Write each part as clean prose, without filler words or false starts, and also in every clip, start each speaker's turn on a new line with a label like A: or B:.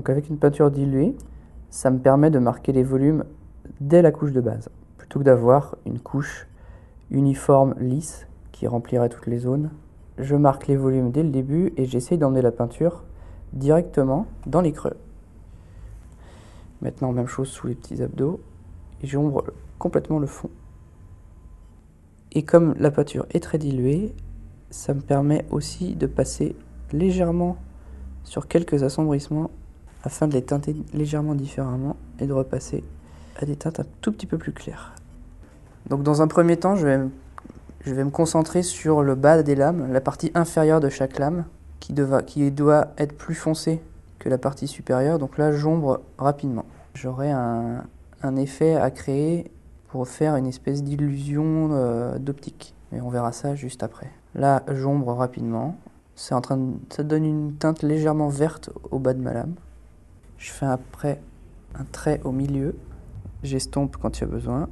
A: Donc avec une peinture diluée, ça me permet de marquer les volumes dès la couche de base, plutôt que d'avoir une couche uniforme, lisse, qui remplirait toutes les zones. Je marque les volumes dès le début et j'essaye d'emmener la peinture directement dans les creux. Maintenant, même chose sous les petits abdos, et j'ombre complètement le fond. Et comme la peinture est très diluée, ça me permet aussi de passer légèrement sur quelques assombrissements afin de les teinter légèrement différemment et de repasser à des teintes un tout petit peu plus claires. Donc dans un premier temps, je vais me concentrer sur le bas des lames, la partie inférieure de chaque lame qui doit être plus foncée que la partie supérieure. Donc là, j'ombre rapidement. J'aurai un effet à créer pour faire une espèce d'illusion d'optique. Mais on verra ça juste après. Là, j'ombre rapidement. Ça donne une teinte légèrement verte au bas de ma lame. Je fais après un trait au milieu. J'estompe quand il y a besoin.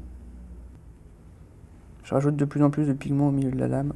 A: Je rajoute de plus en plus de pigments au milieu de la lame.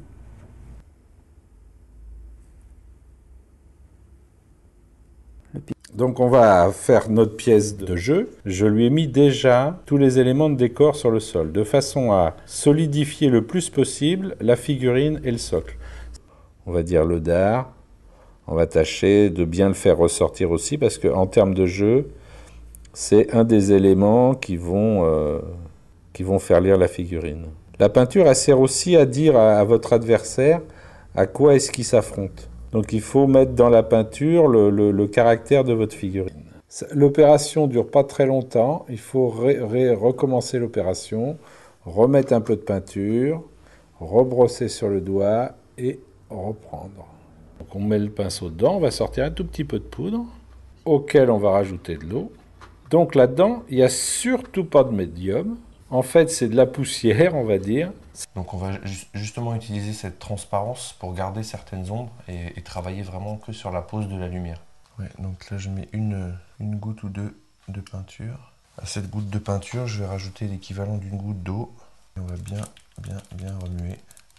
B: Donc on va faire notre pièce de jeu. Je lui ai mis déjà tous les éléments de décor sur le sol, de façon à solidifier le plus possible la figurine et le socle. On va dire le dard. On va tâcher de bien le faire ressortir aussi, parce qu'en termes de jeu, c'est un des éléments qui vont faire lire la figurine. La peinture, elle sert aussi à dire à votre adversaire à quoi est-ce qu'il s'affronte. Donc il faut mettre dans la peinture le caractère de votre figurine. L'opération ne dure pas très longtemps, il faut recommencer l'opération, remettre un peu de peinture, rebrosser sur le doigt et reprendre. Donc on met le pinceau dedans, on va sortir un tout petit peu de poudre, auquel on va rajouter de l'eau. Donc là-dedans, il n'y a surtout pas de médium. En fait, c'est de la poussière, on va dire.
C: Donc on va justement utiliser cette transparence pour garder certaines ombres et travailler vraiment que sur la pose de la lumière. Ouais, donc là je mets une goutte ou deux de peinture. À cette goutte de peinture, je vais rajouter l'équivalent d'une goutte d'eau. On va bien remuer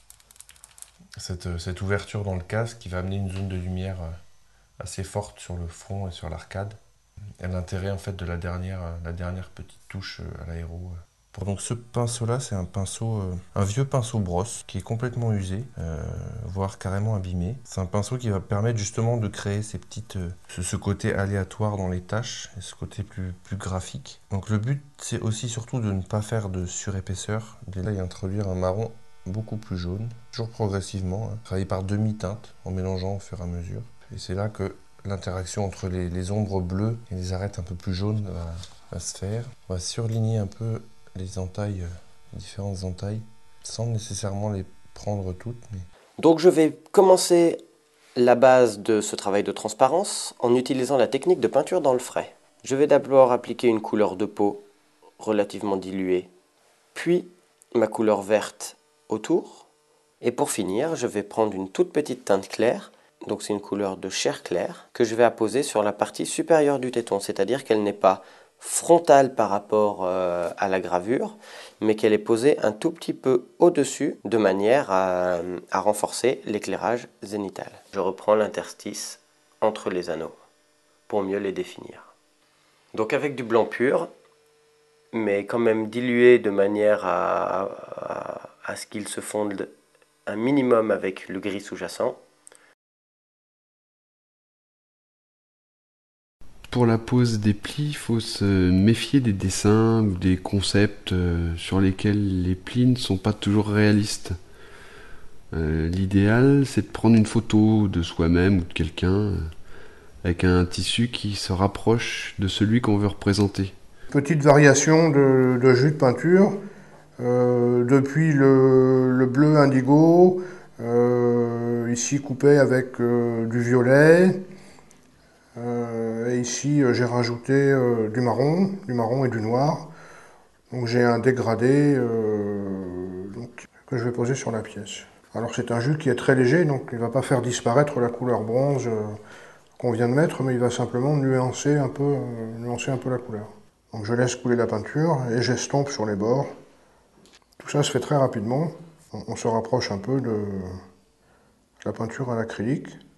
C: cette ouverture dans le casque qui va amener une zone de lumière assez forte sur le front et sur l'arcade. Et l'intérêt en fait de la dernière petite touche à l'aéro. Donc ce pinceau-là, c'est un vieux pinceau brosse qui est complètement usé, voire carrément abîmé. C'est un pinceau qui va permettre justement de créer ce côté aléatoire dans les tâches et ce côté plus graphique. Donc le but, c'est aussi surtout de ne pas faire de surépaisseur, et introduire un marron beaucoup plus jaune, toujours progressivement, travailler par demi-teinte en mélangeant au fur et à mesure. Et c'est là que l'interaction entre les ombres bleues et les arêtes un peu plus jaunes va se faire. On va surligner un peu les entailles, différentes entailles, sans nécessairement les prendre toutes.
D: Donc je vais commencer la base de ce travail de transparence en utilisant la technique de peinture dans le frais. Je vais d'abord appliquer une couleur de peau relativement diluée, puis ma couleur verte autour. Et pour finir, je vais prendre une toute petite teinte claire, donc c'est une couleur de chair claire, que je vais apposer sur la partie supérieure du téton, c'est-à-dire qu'elle n'est pas frontale par rapport à la gravure, mais qu'elle est posée un tout petit peu au-dessus, de manière à renforcer l'éclairage zénital. Je reprends l'interstice entre les anneaux, pour mieux les définir. Donc avec du blanc pur, mais quand même dilué de manière à ce qu'il se fonde un minimum avec le gris sous-jacent.
E: Pour la pose des plis, il faut se méfier des dessins ou des concepts sur lesquels les plis ne sont pas toujours réalistes. L'idéal, c'est de prendre une photo de soi-même ou de quelqu'un avec un tissu qui se rapproche de celui qu'on veut représenter.
F: Petite variation de jus de peinture, depuis le bleu indigo, ici coupé avec du violet. Et ici, j'ai rajouté du marron et du noir. Donc j'ai un dégradé que je vais poser sur la pièce. Alors c'est un jus qui est très léger, donc il ne va pas faire disparaître la couleur bronze qu'on vient de mettre, mais il va simplement nuancer un peu la couleur. Donc je laisse couler la peinture et j'estompe sur les bords. Tout ça se fait très rapidement. On se rapproche un peu de la peinture à l'acrylique.